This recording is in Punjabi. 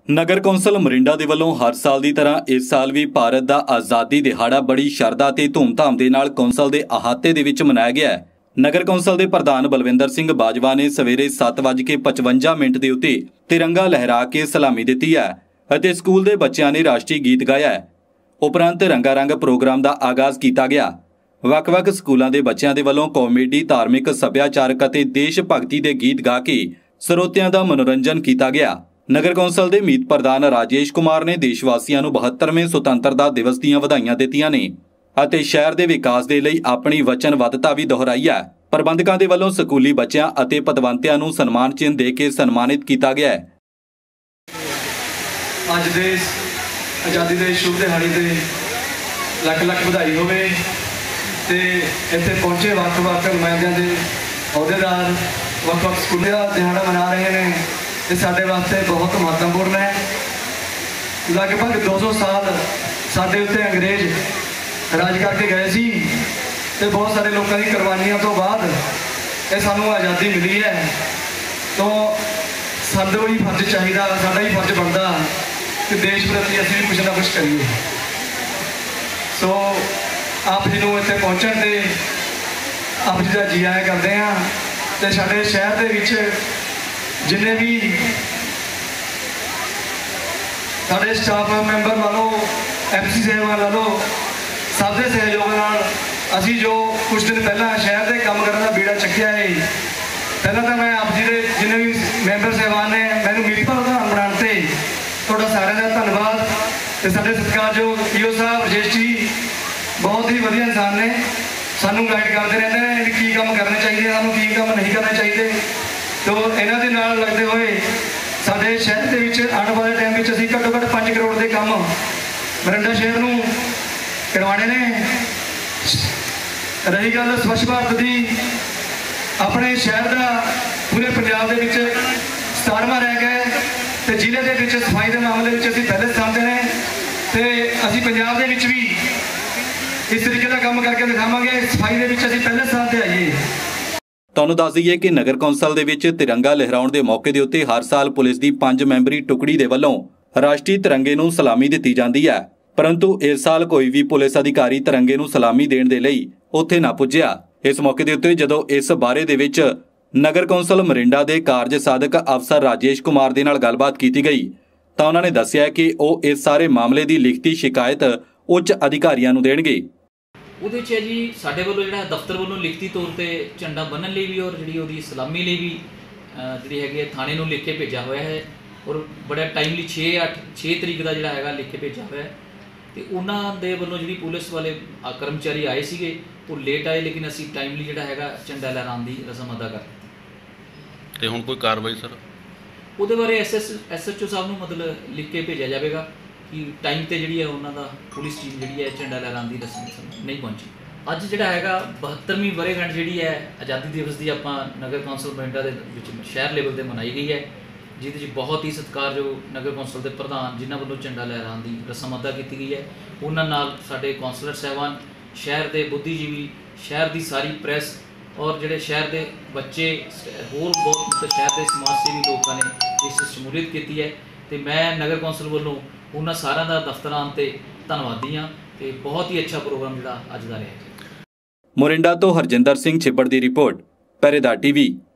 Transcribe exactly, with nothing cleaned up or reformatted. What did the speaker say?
ਨਗਰ ਕੌਂਸਲ ਮੋਰਿੰਡਾ ਦੇ ਵੱਲੋਂ ਹਰ ਸਾਲ ਦੀ ਤਰ੍ਹਾਂ ਇਸ ਸਾਲ ਵੀ ਭਾਰਤ ਦਾ ਆਜ਼ਾਦੀ ਦਿਹਾੜਾ ਬੜੀ ਸ਼ਰਧਾ ਤੇ ਧੂਮਧਾਮ ਦੇ ਨਾਲ ਕੌਂਸਲ ਦੇ ਅਹਾਤੇ ਦੇ ਵਿੱਚ ਮਨਾਇਆ ਗਿਆ ਹੈ। ਨਗਰ ਕੌਂਸਲ ਦੇ ਪ੍ਰਧਾਨ ਬਲਵਿੰਦਰ ਸਿੰਘ ਬਾਜਵਾ ਨੇ ਸਵੇਰੇ ਸੱਤ ਵੱਜ ਕੇ ਪਚਵੰਜਾ ਮਿੰਟ ਦੇ ਉੱਤੇ ਤਿਰੰਗਾ ਲਹਿਰਾ ਕੇ ਸਲਾਮੀ ਦਿੱਤੀ ਹੈ ਅਤੇ ਸਕੂਲ ਦੇ ਬੱਚਿਆਂ ਨੇ ਰਾਸ਼ਟਰੀ ਗੀਤ ਗਾਇਆ ਹੈ। ਉਪਰੰਤ ਰੰਗਾ ਰੰਗ ਪ੍ਰੋਗਰਾਮ ਦਾ ਆਗਾਜ਼ ਕੀਤਾ ਗਿਆ। ਵੱਖ-ਵੱਖ ਸਕੂਲਾਂ ਦੇ ਬੱਚਿਆਂ ਦੇ ਵੱਲੋਂ ਕਾਮੇਡੀ, ਧਾਰਮਿਕ, ਸੱਭਿਆਚਾਰਕ ਅਤੇ ਦੇਸ਼ ਭਗਤੀ ਦੇ ਗੀਤ ਗਾ ਕੇ ਸਰੋਤਿਆਂ ਦਾ ਮਨੋਰੰਜਨ ਕੀਤਾ ਗਿਆ। ਨਗਰ ਕੌਂਸਲ ਦੇ ਮੀਤ ਪ੍ਰਧਾਨ ਰਾਜੇਸ਼ ਕੁਮਾਰ ਨੇ ਦੇਸ਼ ਵਾਸੀਆਂ ਨੂੰ ਬਹੱਤਰਵੇਂ ਸੁਤੰਤਰਤਾ ਦਿਵਸ ਦੀਆਂ ਵਧਾਈਆਂ ਦਿੱਤੀਆਂ ਨੇ ਅਤੇ ਸ਼ਹਿਰ ਦੇ ਵਿਕਾਸ ਦੇ ਲਈ ਆਪਣੀ ਵਚਨਬੱਧਤਾ ਵੀ ਦੁਹਰਾਈ ਹੈ। ਪ੍ਰਬੰਧਕਾਂ ਦੇ ਵੱਲੋਂ ਸਕੂਲੀ ਬੱਚਿਆਂ ਅਤੇ ਪਤਵੰਤਿਆਂ ਨੂੰ ਸਨਮਾਨ ਚਿੰਨ੍ਹ ਦੇ ਕੇ ਸਨਮਾਨਿਤ ਕੀਤਾ ਗਿਆ ਹੈ। ਅੱਜ ਦੇ ਆਜ਼ਾਦੀ ਦੇ ਸ਼ੁਭ ਦਿਹਾੜੇ ਤੇ ਲੱਖ ਲੱਖ ਵਧਾਈ ਹੋਵੇ ਤੇ ਇੱਥੇ ਪਹੁੰਚੇ ਵੱਖ-ਵੱਖ ਨੁਮਾਇੰਦਿਆਂ ਦੇ ਅਹੁਦੇਦਾਰ ਵੱਖ-ਵੱਖ ਸਕੂਲਾਂ ਦਾ ਦਿਹਾੜਾ ਮਨਾ ਰਹੇ ਨੇ। ਇਹ ਸਾਡੇ ਵਾਸਤੇ ਬਹੁਤ ਮਹੱਤਵਪੂਰਨ ਹੈ। ਲਗਭਗ ਦੋ ਸੌ ਸਾਲ ਸਾਡੇ ਉੱਤੇ ਅੰਗਰੇਜ਼ ਰਾਜ ਕਰਕੇ ਗਏ ਸੀ ਤੇ ਬਹੁਤ ਸਾਰੇ ਲੋਕਾਂ ਦੀ ਕੁਰਬਾਨੀਆਂ ਤੋਂ ਬਾਅਦ ਇਹ ਸਾਨੂੰ ਆਜ਼ਾਦੀ ਮਿਲੀ ਹੈ। ਤਾਂ ਸਾਡਾ ਵੀ ਫਰਜ਼ ਚਾਹੀਦਾ, ਸਾਡਾ ਵੀ ਫਰਜ਼ ਬਣਦਾ ਕਿ ਦੇਸ਼ ਪ੍ਰਤੀ ਅਸੀਂ ਵੀ ਕੁਝ ਨਾ ਕੁਝ ਕਰੀਏ। ਸੋ ਆਪ ਜੀ ਨੂੰ ਇੱਥੇ ਪਹੁੰਚਣ ਤੇ ਆਪ ਜੀ ਦਾ ਜੀ ਆਇਆਂ ਕਰਦੇ ਹਾਂ ਤੇ ਸਾਡੇ ਸ਼ਹਿਰ ਦੇ ਵਿੱਚ ਜਿੰਨੇ ਵੀ ਸਾਡੇ ਸਟਾਫ ਮੈਂਬਰ ਲਾ ਲਓ, ਐਮ ਸੀ ਸਾਹਿਬਾਨ ਲਾ ਲਓ, ਸਭ ਦੇ ਸਹਿਯੋਗ ਨਾਲ ਅਸੀਂ ਜੋ ਕੁਝ ਦਿਨ ਪਹਿਲਾਂ ਸ਼ਹਿਰ ਦੇ ਕੰਮ ਕਰਨ ਦਾ ਬੀੜਾ ਚੱਕਿਆ ਹੈ। ਪਹਿਲਾਂ ਤਾਂ ਮੈਂ ਆਪ ਜੀ ਦੇ ਜਿੰਨੇ ਵੀ ਮੈਂਬਰ ਸਾਹਿਬਾਨ ਨੇ ਮੈਨੂੰ ਮੀਤ ਪ੍ਰਧਾਨ ਬਣਾਉਣ ਤੇ ਤੁਹਾਡਾ ਸਾਰਿਆਂ ਦਾ ਧੰਨਵਾਦ। ਤੇ ਸਾਡੇ ਸਤਿਕਾਰਯੋਗ ਪੀਓ ਸਾਹਿਬ ਰਜੇਸ਼ ਜੀ ਬਹੁਤ ਹੀ ਵਧੀਆ ਇਨਸਾਨ ਨੇ, ਸਾਨੂੰ ਗਾਈਡ ਕਰਦੇ ਰਹਿੰਦੇ ਨੇ ਵੀ ਕੀ ਕੰਮ ਕਰਨੇ ਚਾਹੀਦੇ, ਸਾਨੂੰ ਕੀ ਕੰਮ ਨਹੀਂ ਕਰਨੇ ਚਾਹੀਦੇ। ਤੋ ਇਹਨਾਂ ਦੇ ਨਾਲ ਲੱਗਦੇ ਹੋਏ ਸਾਡੇ ਸ਼ਹਿਰ ਦੇ ਵਿੱਚ ਆਉਣ ਵਾਲੇ ਟਾਈਮ ਵਿੱਚ ਅਸੀਂ ਘੱਟੋ ਘੱਟ ਪੰਜ ਕਰੋੜ ਦੇ ਕੰਮ ਮੋਰਿੰਡਾ ਸ਼ਹਿਰ ਨੂੰ ਕਰਵਾਉਣੇ ਨੇ। ਰਹੀ ਗੱਲ ਸਵੱਛ ਭਾਰਤ ਦੀ, ਆਪਣੇ ਸ਼ਹਿਰ ਦਾ ਪੂਰੇ ਪੰਜਾਬ ਦੇ ਵਿੱਚ ਸਤਾਰਵਾਂ ਰਹਿ ਗਏ ਤੇ ਜ਼ਿਲ੍ਹੇ ਦੇ ਵਿੱਚ ਸਫਾਈ ਦੇ ਮਾਮਲੇ ਵਿੱਚ ਅਸੀਂ ਪਹਿਲੇ ਸਥਾਨ ਤੇ ਨੇ ਤੇ ਅਸੀਂ ਪੰਜਾਬ ਦੇ ਵਿੱਚ ਵੀ ਇਸ ਤਰੀਕੇ ਦਾ ਕੰਮ ਕਰਕੇ ਦਿਖਾਵਾਂਗੇ। ਸਫਾਈ ਦੇ ਵਿੱਚ ਅਸੀਂ ਪਹਿਲੇ ਸਥਾਨ ਤੇ ਆਈਏ। ਤੁਹਾਨੂੰ ਦੱਸ ਦਈਏ ਕਿ ਨਗਰ ਕੌਂਸਲ ਦੇ ਵਿੱਚ ਤਿਰੰਗਾ ਲਹਿਰਾਉਣ ਦੇ ਮੌਕੇ ਦੇ ਉੱਤੇ ਹਰ ਸਾਲ ਪੁਲਿਸ ਦੀ ਪੰਜ ਮੈਂਬਰੀ ਟੁਕੜੀ ਦੇ ਵੱਲੋਂ ਰਾਸ਼ਟਰੀ ਤਿਰੰਗੇ ਨੂੰ ਸਲਾਮੀ ਦਿੱਤੀ ਜਾਂਦੀ ਹੈ, ਪਰੰਤੂ ਇਸ ਸਾਲ ਕੋਈ ਵੀ ਪੁਲਿਸ ਅਧਿਕਾਰੀ ਤਿਰੰਗੇ ਨੂੰ ਸਲਾਮੀ ਦੇਣ ਦੇ ਲਈ ਉੱਥੇ ਨਾ ਪੁੱਜਿਆ। ਇਸ ਮੌਕੇ ਦੇ ਉੱਤੇ ਜਦੋਂ ਇਸ ਬਾਰੇ ਦੇ ਵਿੱਚ ਨਗਰ ਕੌਂਸਲ ਮੋਰਿੰਡਾ ਦੇ ਕਾਰਜ ਸਾਧਕ ਅਫਸਰ ਰਾਜੇਸ਼ ਕੁਮਾਰ ਦੇ ਨਾਲ ਗੱਲਬਾਤ ਕੀਤੀ ਗਈ ਤਾਂ ਉਹਨਾਂ ਨੇ ਦੱਸਿਆ ਕਿ ਉਹ ਇਸ ਸਾਰੇ ਮਾਮਲੇ ਦੀ ਲਿਖਤੀ ਸ਼ਿਕਾਇਤ ਉੱਚ ਅਧਿਕਾਰੀਆਂ ਨੂੰ ਦੇਣਗੇ। ਉਹਦੇ 'ਚ ਹੈ ਜੀ ਸਾਡੇ ਵੱਲੋਂ ਜਿਹੜਾ ਦਫ਼ਤਰ ਵੱਲੋਂ ਲਿਖਤੀ ਤੌਰ 'ਤੇ ਝੰਡਾ ਬੰਨ੍ਹਣ ਲਈ ਵੀ ਔਰ ਜਿਹੜੀ ਉਹਦੀ ਸਲਾਮੀ ਲਈ ਵੀ ਜਿਹੜੀ ਹੈਗੀ ਹੈ ਥਾਣੇ ਨੂੰ ਲਿਖ ਕੇ ਭੇਜਿਆ ਹੋਇਆ ਹੈ ਔਰ ਬੜਾ ਟਾਈਮਲੀ ਛੇ ਅੱਠ ਛੇ ਤਰੀਕ ਦਾ ਜਿਹੜਾ ਹੈਗਾ ਲਿਖ ਕੇ ਭੇਜਿਆ ਹੋਇਆ ਹੈ। ਅਤੇ ਉਹਨਾਂ ਦੇ ਵੱਲੋਂ ਜਿਹੜੀ ਪੁਲਿਸ ਵਾਲੇ ਕਰਮਚਾਰੀ ਆਏ ਸੀਗੇ ਉਹ ਲੇਟ ਆਏ, ਲੇਕਿਨ ਅਸੀਂ ਟਾਈਮਲੀ ਜਿਹੜਾ ਹੈਗਾ ਝੰਡਾ ਲਹਿਰਾਉਣ ਦੀ ਰਸਮ ਅਦਾ ਕਰ ਦਿੱਤੀ। ਅਤੇ ਹੁਣ ਕੋਈ ਕਾਰਵਾਈ ਸਰ ਉਹਦੇ ਬਾਰੇ S S S H O ਸਾਹਿਬ ਨੂੰ ਮਤਲਬ ਲਿਖ ਕੇ ਭੇਜਿਆ ਜਾਵੇਗਾ ਕਿ ਟਾਈਮ 'ਤੇ ਜਿਹੜੀ ਹੈ ਉਹਨਾਂ ਦਾ ਪੁਲਿਸ ਟੀਮ ਜਿਹੜੀ ਹੈ ਝੰਡਾ ਲਹਿਰਾਉਣ ਦੀ ਰਸਮ ਨਹੀਂ ਪਹੁੰਚੀ। ਅੱਜ ਜਿਹੜਾ ਹੈਗਾ ਬਹੱਤਰਵੀਂ ਵਰ੍ਹੇਗੰਢ ਜਿਹੜੀ ਹੈ ਆਜ਼ਾਦੀ ਦਿਵਸ ਦੀ ਆਪਾਂ ਨਗਰ ਕੌਂਸਲ ਮੋਰਿੰਡਾ ਦੇ ਵਿੱਚ ਸ਼ਹਿਰ ਲੈਵਲ 'ਤੇ ਮਨਾਈ ਗਈ ਹੈ, ਜਿਹਦੇ 'ਚ ਬਹੁਤ ਹੀ ਸਤਿਕਾਰਯੋਗ ਨਗਰ ਕੌਂਸਲ ਦੇ ਪ੍ਰਧਾਨ ਜਿਨ੍ਹਾਂ ਵੱਲੋਂ ਝੰਡਾ ਲਹਿਰਾਉਣ ਦੀ ਰਸਮ ਅਦਾ ਕੀਤੀ ਗਈ ਹੈ, ਉਹਨਾਂ ਨਾਲ ਸਾਡੇ ਕੌਂਸਲਰ ਸਾਹਿਬਾਨ, ਸ਼ਹਿਰ ਦੇ ਬੁੱਧੀਜੀਵੀ, ਸ਼ਹਿਰ ਦੀ ਸਾਰੀ ਪ੍ਰੈਸ ਔਰ ਜਿਹੜੇ ਸ਼ਹਿਰ ਦੇ ਬੱਚੇ, ਹੋਰ ਬਹੁਤ ਸ਼ਹਿਰ ਦੇ ਸਮਾਜ ਸੇਵੀ ਲੋਕਾਂ ਨੇ ਇਸ ਸ਼ਮੂਲੀਅਤ ਕੀਤੀ ਹੈ। ਅਤੇ ਮੈਂ ਨਗਰ ਕੌਂਸਲ ਵੱਲੋਂ ਉਹਨਾਂ ਸਾਰਿਆਂ ਦਾ ਦਫ਼ਤਰ ਆਉਣ 'ਤੇ ਧੰਨਵਾਦੀ ਹਾਂ ਅਤੇ ਬਹੁਤ ਹੀ ਅੱਛਾ ਪ੍ਰੋਗਰਾਮ ਜਿਹੜਾ ਅੱਜ ਦਾ ਰਿਹਾ। ਮੋਰਿੰਡਾ ਤੋਂ ਹਰਜਿੰਦਰ ਸਿੰਘ ਛਿੱਬੜ ਦੀ ਰਿਪੋਰਟ, ਪਹਿਰੇਦਾਰ ਟੀਵੀ।